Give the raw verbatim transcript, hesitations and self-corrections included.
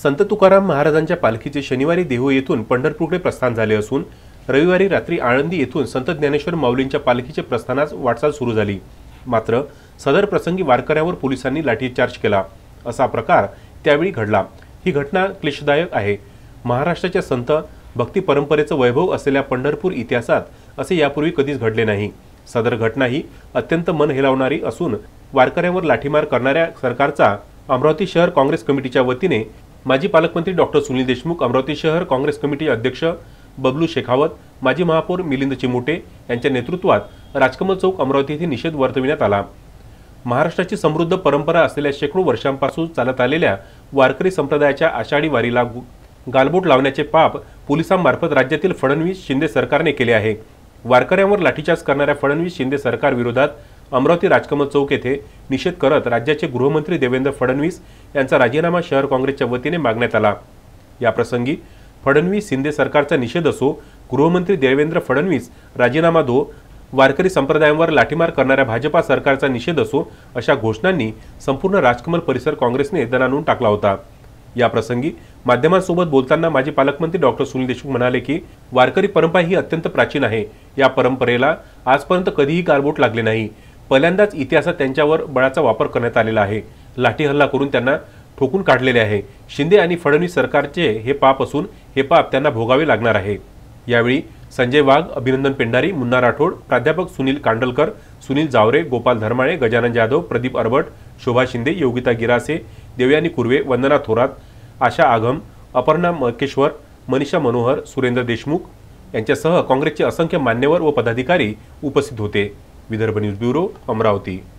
संत तुकाराम महाराजांच्या पालखीचे शनिवारी देहू येथून पंढरपूरकडे प्रस्थान झाले असून रविवारी रात्री आळंदी येथून संत ज्ञानेश्वर माऊलींच्या पालखीचे प्रस्थानास वाटचाल सुरू झाली। मात्र सदर प्रसंगी वारकऱ्यावर पोलिसांनी लाठीचार्ज केला असा प्रकार त्यावेळी घडला। ही घटना क्लेशदायक आहे। महाराष्ट्राच्या संत भक्ती परंपरेचं वैभव असलेल्या पंढरपूर इतिहासात असे यापूर्वी कधीच घडले नाही। सदर घटना ही अत्यंत मन हेलावणारी असून वारकऱ्यांवर लाठीमार करणाऱ्या सरकारचा अमरावती शहर काँग्रेस कमिटीच्या वतीने माजी पालकमंत्री डॉक्टर सुनील देशमुख, अमरावती शहर काँग्रेस कमिटी अध्यक्ष बबलू शेखावत, माजी महापौर मिलिंद चिमुटे यांच्या नेतृत्वात राजकमल चौक अमरावती येथे निषेध वर्तविण्यात आला। महाराष्ट्राची समृद्ध परंपरा असलेल्या शेकडो वर्षांपासून चालत आलेल्या वारकरी संप्रदायाच्या आषाढी वारीला गालबोट लावण्याचे पाप पोलिसांमार्फत राज्यातील फडणवीस शिंदे सरकारने केले आहे। वारकऱ्यांवर लाठीचार्ज करणाऱ्या फडणवीस शिंदे सरकार विरोधात अमरावती राजकमल चौक येथे निषेध करत राज्याचे गृहमंत्री देवेंद्र फडणवीस यांचा राजीनामा शहर काँग्रेसच्या वतीने मागण्यात आला। या प्रसंगी फडणवीस शिंदे सरकारचा निषेध असो, गृहमंत्री देवेंद्र फडणवीस राजीनामा दो, वारकरी संप्रदायांवर लाठीमार करणाऱ्या भाजपा सरकारचा निषेध असो अशा घोषणांनी संपूर्ण राजकमल परिसर काँग्रेसने दणाणून टाकला होता। या प्रसंगी माध्यमांसोबत बोलताना माजी पालकमंत्री डॉक्टर सुनील देशमुख म्हणाले की वारकरी परंपरा ही अत्यंत प्राचीन आहे। या परंपरेला आजपर्यंत कधीही गालबोट लागले नाही। पहिल्यांदाच इतिहासात त्यांच्यावर बळाचा वापर करण्यात आलेला आहे। लाठी हल्ला करून त्यांना ठोकून काढलेले आहे। शिंदे आणि फडणवीस सरकारचे हे पाप असून हे पाप त्यांना भोगावे लागणार आहे। यावेळी संजय वाघ, अभिनंदन पेंढारी, मुन्ना राठोड, प्राध्यापक सुनील कांडलकर, सुनील जावरे, गोपाल धर्माळे, गजानन जाधव, प्रदीप अरबट, शोभा शिंदे, योगिता गिरासे, देवयानी कुर्वे, वंदना थोरात, आशा आगम, अपर्णा मकेश्वर, मनीषा मनोहर, सुरेंद्र देशमुख यांच्यासह काँग्रेसचे असंख्य मान्यवर व पदाधिकारी उपस्थित होते। Vidarbha news bureau, Amravati.